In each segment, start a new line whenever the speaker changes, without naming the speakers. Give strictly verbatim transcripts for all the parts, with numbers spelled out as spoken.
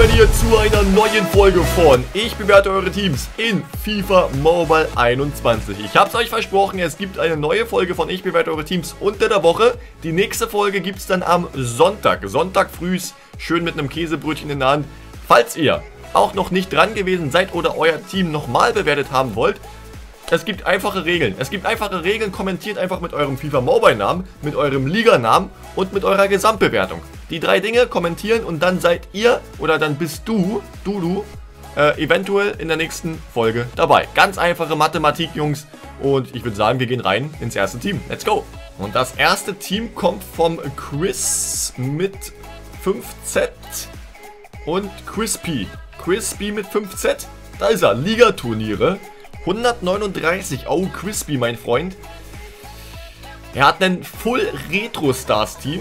willkommen hier zu einer neuen Folge von Ich bewerte eure Teams in FIFA Mobile einundzwanzig. Ich habe es euch versprochen, es gibt eine neue Folge von Ich bewerte eure Teams unter der Woche. Die nächste Folge gibt es dann am Sonntag. Sonntag frühs, schön mit einem Käsebrötchen in der Hand. Falls ihr auch noch nicht dran gewesen seid oder euer Team nochmal bewertet haben wollt, es gibt einfache Regeln. Es gibt einfache Regeln, kommentiert einfach mit eurem FIFA Mobile Namen, mit eurem Liganamen und mit eurer Gesamtbewertung. Die drei Dinge kommentieren und dann seid ihr oder dann bist du, du, du, äh, eventuell in der nächsten Folge dabei. Ganz einfache Mathematik, Jungs. Und ich würde sagen, wir gehen rein ins erste Team. Let's go! Und das erste Team kommt vom Chris mit fünf Z und Crispy. Crispy mit fünf Z. Da ist er. Ligaturniere. hundertneununddreißig. Oh, Crispy, mein Freund. Er hat ein Full Retro Stars Team.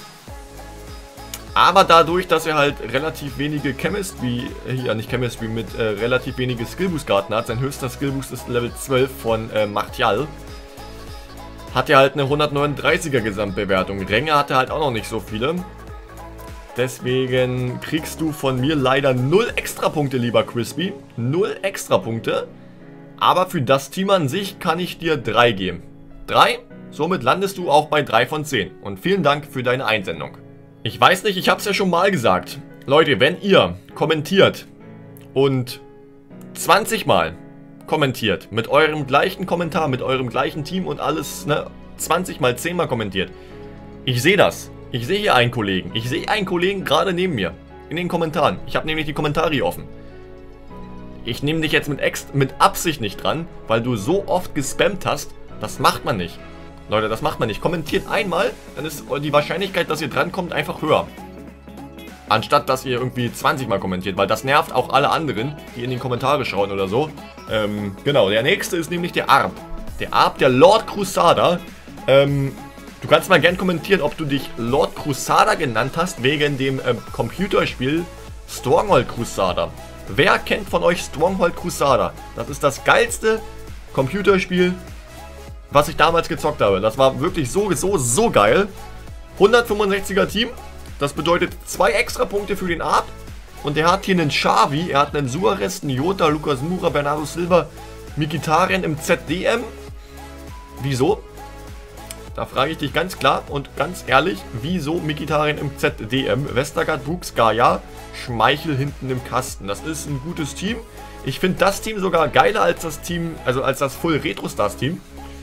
Aber dadurch, dass er halt relativ wenige Chemistry, ja nicht Chemistry, mit äh, relativ wenige Skillboost-Karten hat, sein höchster Skillboost ist Level zwölf von äh, Martial, hat er halt eine hundertneununddreißiger Gesamtbewertung. Ränge hat er halt auch noch nicht so viele. Deswegen kriegst du von mir leider null Extrapunkte, lieber Crispy. null Extrapunkte. Aber für das Team an sich kann ich dir drei geben. drei? Somit landest du auch bei drei von zehn. Und vielen Dank für deine Einsendung. Ich weiß nicht, ich habe es ja schon mal gesagt. Leute, wenn ihr kommentiert und zwanzig Mal kommentiert, mit eurem gleichen Kommentar, mit eurem gleichen Team und alles, ne, zwanzig Mal, zehn Mal kommentiert. Ich sehe das. Ich sehe hier einen Kollegen. Ich sehe einen Kollegen gerade neben mir. In den Kommentaren. Ich habe nämlich die Kommentare hier offen. Ich nehme dich jetzt mit, Ex mit Absicht nicht dran, weil du so oft gespammt hast. Das macht man nicht. Leute, das macht man nicht. Kommentiert einmal, dann ist die Wahrscheinlichkeit, dass ihr drankommt, einfach höher. Anstatt, dass ihr irgendwie zwanzig Mal kommentiert, weil das nervt auch alle anderen, die in die Kommentare schauen oder so. Ähm, genau, der nächste ist nämlich der Arp. Der Arp, der Lord Crusader. Ähm, du kannst mal gern kommentieren, ob du dich Lord Crusader genannt hast, wegen dem ähm, Computerspiel Stronghold Crusader. Wer kennt von euch Stronghold Crusader? Das ist das geilste Computerspiel, was ich damals gezockt habe. Das war wirklich so, so, so geil. hundertfünfundsechziger Team. Das bedeutet zwei extra Punkte für den Art. Und er hat hier einen Xavi, er hat einen Suarez, einen Jota, Lucas Moura, Bernardo Silva, Mkhitaryan im Z D M. Wieso? Da frage ich dich ganz klar und ganz ehrlich, wieso Mkhitaryan im Z D M? Westergaard, Brooks, Gaia, Schmeichel hinten im Kasten. Das ist ein gutes Team. Ich finde das Team sogar geiler als das Team, also als das Full Retro Stars Team.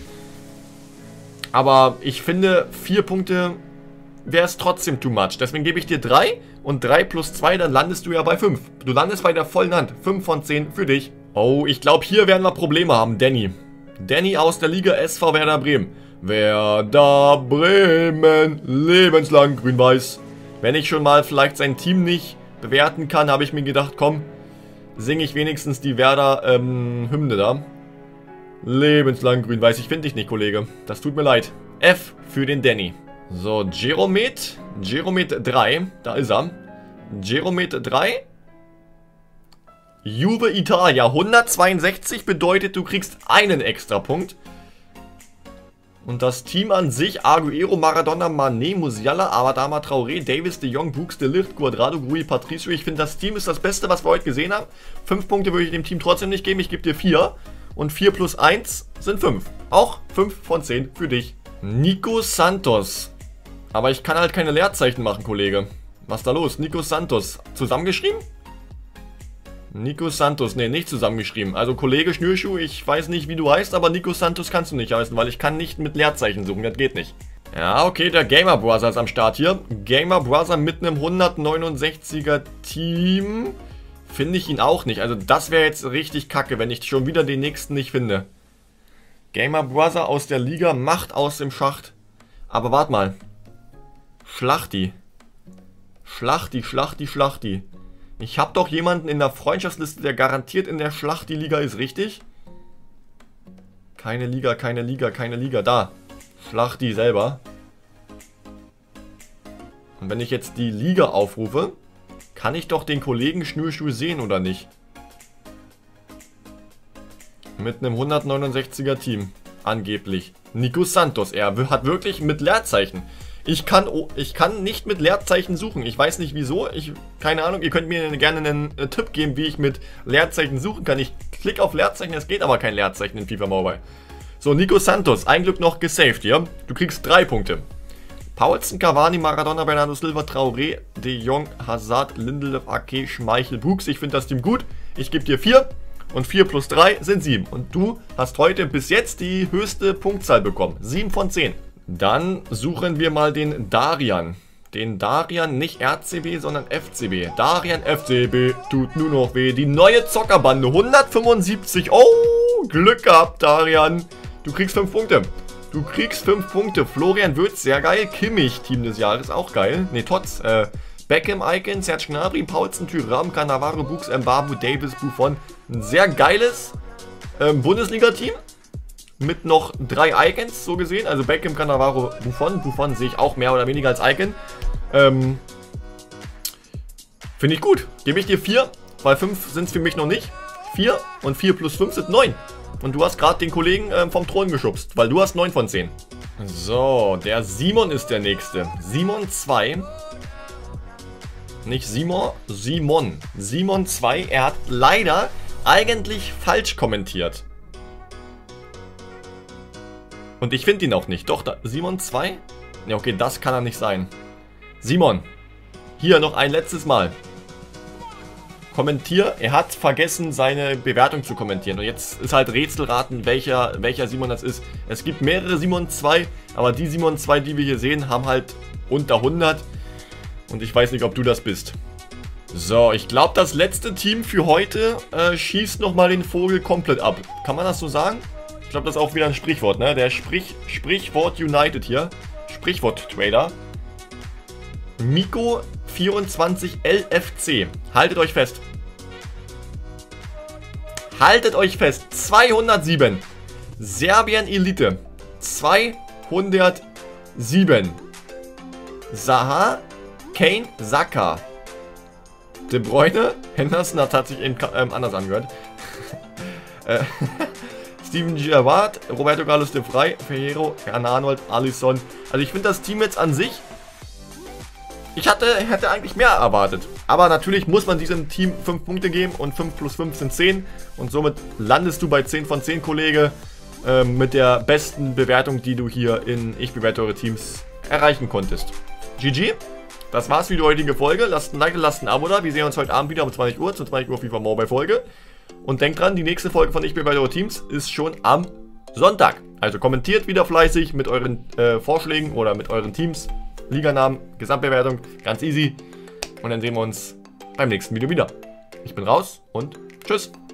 Aber ich finde, vier Punkte wäre es trotzdem too much. Deswegen gebe ich dir drei und drei plus zwei, dann landest du ja bei fünf. Du landest bei der vollen Hand. fünf von zehn für dich. Oh, ich glaube, hier werden wir Probleme haben. Danny. Danny aus der Liga S V Werder Bremen. Werder Bremen, lebenslang grün-weiß. Wenn ich schon mal vielleicht sein Team nicht bewerten kann, habe ich mir gedacht, komm, singe ich wenigstens die Werder ähm, Hymne da. Lebenslang grün-weiß. Ich finde dich nicht, Kollege. Das tut mir leid. F für den Danny. So, Jeromet. Jeromet drei. Da ist er. Jeromet drei. Juve Italia. hundertzweiundsechzig bedeutet, du kriegst einen Extrapunkt. Und das Team an sich, Agüero, Maradona, Mané, Musiala, Adama Traoré, Davis, De Jong, Brooks, De Ligt, Cuadrado, Rui, Patricio. Ich finde, das Team ist das Beste, was wir heute gesehen haben. Fünf Punkte würde ich dem Team trotzdem nicht geben. Ich gebe dir vier. Und vier plus eins sind fünf. Auch fünf von zehn für dich. Nico Santos. Aber ich kann halt keine Leerzeichen machen, Kollege. Was ist da los? Nico Santos. Zusammengeschrieben? Nico Santos. Ne, nicht zusammengeschrieben. Also Kollege Schnürschuh, ich weiß nicht, wie du heißt, aber Nico Santos kannst du nicht heißen, weil ich kann nicht mit Leerzeichen suchen. Das geht nicht. Ja, okay, der Gamer Brother ist am Start hier. Gamer Brother mit einem hundertneunundsechziger Team. Finde ich ihn auch nicht. Also das wäre jetzt richtig kacke, wenn ich schon wieder den nächsten nicht finde. Gamer Brother aus der Liga macht aus dem Schacht. Aber warte mal. Schlachti. Schlachti, Schlachti, Schlachti. Ich habe doch jemanden in der Freundschaftsliste, der garantiert in der Schlachti-Liga ist, richtig? Keine Liga, keine Liga, keine Liga. Da. Schlachti selber. Und wenn ich jetzt die Liga aufrufe, kann ich doch den Kollegen Schnürschuh sehen, oder nicht? Mit einem hundertneunundsechziger Team. Angeblich. Nico Santos. Er hat wirklich mit Leerzeichen. Ich kann, oh, ich kann nicht mit Leerzeichen suchen. Ich weiß nicht wieso. Ich, keine Ahnung, ihr könnt mir gerne einen äh, Tipp geben, wie ich mit Leerzeichen suchen kann. Ich klicke auf Leerzeichen, es geht aber kein Leerzeichen in FIFA Mobile. So, Nico Santos, ein Glück noch gesaved hier. Du kriegst drei Punkte. Paulsen, Cavani, Maradona, Bernardo Silva, Traoré, De Jong, Hazard, Lindelöf, Ake, Schmeichel, Brooks. Ich finde das Team gut. Ich gebe dir vier. Und vier plus drei sind sieben. Und du hast heute bis jetzt die höchste Punktzahl bekommen. sieben von zehn. Dann suchen wir mal den Darian. Den Darian, nicht R C B, sondern F C B. Darian F C B, tut nur noch weh. Die neue Zockerbande, hundertfünfundsiebzig. Oh, Glück gehabt, Darian. Du kriegst fünf Punkte. Du kriegst fünf Punkte. Florian Würz, sehr geil. Kimmich, Team des Jahres, auch geil. Ne, Tots. Äh, Beckham, Icon, Serge Gnabry, Paulsen, Thuram, Cannavaro, Bux, Mbabu, Davis, Buffon. Ein sehr geiles ähm, Bundesliga-Team. Mit noch drei Icons, so gesehen. Also Beckham, Cannavaro, Buffon. Buffon sehe ich auch mehr oder weniger als Icon. Ähm, Finde ich gut. Gebe ich dir vier, weil fünf sind es für mich noch nicht. vier und vier plus fünf sind neun. Und du hast gerade den Kollegen ähm, vom Thron geschubst, weil du hast neun von zehn. So, der Simon ist der nächste. Simon zwei. Nicht Simon, Simon. Simon zwei. Er hat leider eigentlich falsch kommentiert. Und ich finde ihn auch nicht. Doch, da, Simon zwei? Ne, okay, das kann er nicht sein. Simon, hier noch ein letztes Mal. Kommentier. Er hat vergessen, seine Bewertung zu kommentieren. Und jetzt ist halt Rätselraten, welcher, welcher Simon das ist. Es gibt mehrere Simon zwei, aber die Simon zwei, die wir hier sehen, haben halt unter hundert. Und ich weiß nicht, ob du das bist. So, ich glaube, das letzte Team für heute äh, schießt nochmal den Vogel komplett ab. Kann man das so sagen? Ich glaube, das ist auch wieder ein Sprichwort, ne? Der Sprich, Sprichwort United hier. Sprichwort-Trader. Miko vierundzwanzig L F C. Haltet euch fest. Haltet euch fest. zweihundertsieben. Serbien Elite. zweihundertsieben. Zaha, Kane, Saka. De Bruyne, Henderson hat sich eben ähm, anders angehört. äh, Steven Gerrard, Roberto Carlos de Frey, Ferrero, Hernán Arnold, Alisson. Also ich finde das Team jetzt an sich, ich hatte, hätte eigentlich mehr erwartet. Aber natürlich muss man diesem Team fünf Punkte geben und fünf plus fünf sind zehn. Und somit landest du bei zehn von zehn, Kollege, äh, mit der besten Bewertung, die du hier in Ich bewerte eure Teams erreichen konntest. G G. Das war's für die heutige Folge. Lasst ein Like, lasst ein Abo da. Wir sehen uns heute Abend wieder um zwanzig Uhr, zur zwanzig Uhr FIFA Mobile Folge. Und denkt dran, die nächste Folge von Ich bewerte eure Teams ist schon am Sonntag. Also kommentiert wieder fleißig mit euren äh, Vorschlägen oder mit euren Teams. Liganamen, Gesamtbewertung, ganz easy. Und dann sehen wir uns beim nächsten Video wieder. Ich bin raus und tschüss.